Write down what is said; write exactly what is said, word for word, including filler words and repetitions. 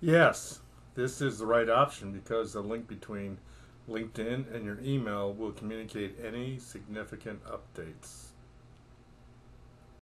Yes, this is the right option because the link between LinkedIn and your email will communicate any significant updates.